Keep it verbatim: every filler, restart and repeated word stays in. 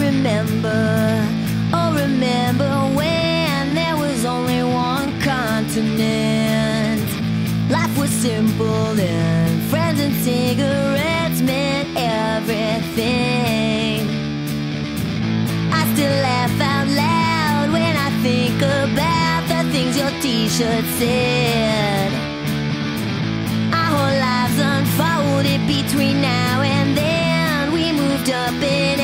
remember, oh remember when there was only one continent. Life was simple and friends and cigarettes meant everything. I still laugh out loud when I think about the things your t-shirt said. Our whole lives unfolded between now and then. We moved up in